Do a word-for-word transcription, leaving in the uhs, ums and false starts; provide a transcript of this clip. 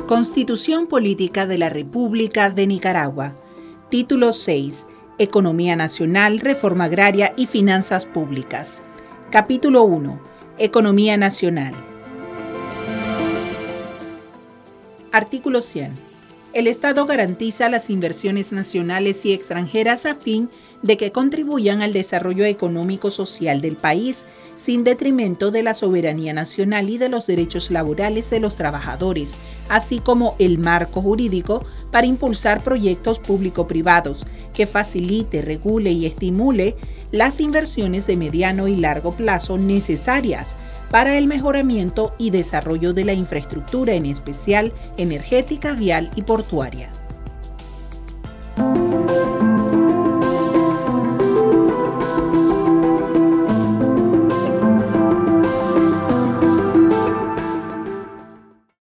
Constitución Política de la República de Nicaragua. Título seis. Economía Nacional, Reforma Agraria y Finanzas Públicas. Capítulo uno. Economía Nacional. Artículo cien. El Estado garantiza las inversiones nacionales y extranjeras a fin de que contribuyan al desarrollo económico-social del país, sin detrimento de la soberanía nacional y de los derechos laborales de los trabajadores, así como el marco jurídico para impulsar proyectos público-privados que facilite, regule y estimule las inversiones de mediano y largo plazo necesarias para el mejoramiento y desarrollo de la infraestructura, en especial energética, vial y portuaria.